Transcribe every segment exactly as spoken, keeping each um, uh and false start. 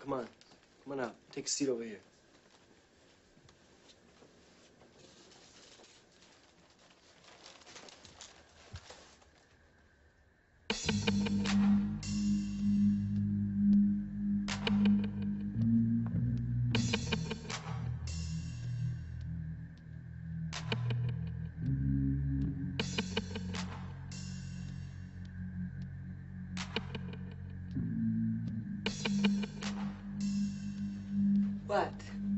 Come on. Come on out. Take a seat over here. What?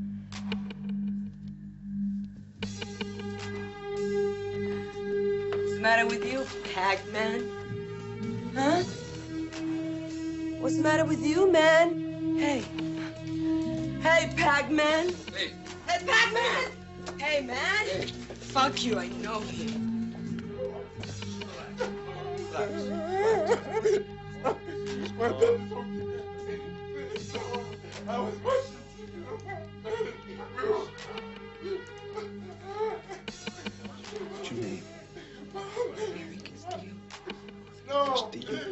What's the matter with you, Pac-Man? Huh? What's the matter with you, man? Hey. Hey, Pac-Man. Hey. Hey, Pac-Man! Hey, man. Hey. Fuck you, I know you. I was watching. What's your name? Eric Castillo. No. Castillo.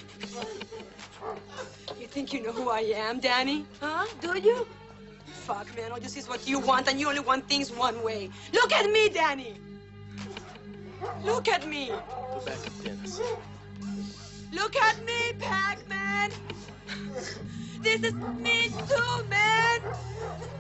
You think you know who I am, Danny? Huh? Do you? Fuck, man. All you see is what you want, and you only want things one way. Look at me, Danny. Look at me. Go back to Dennis. Look at me, Pac-Man. This is me too, man.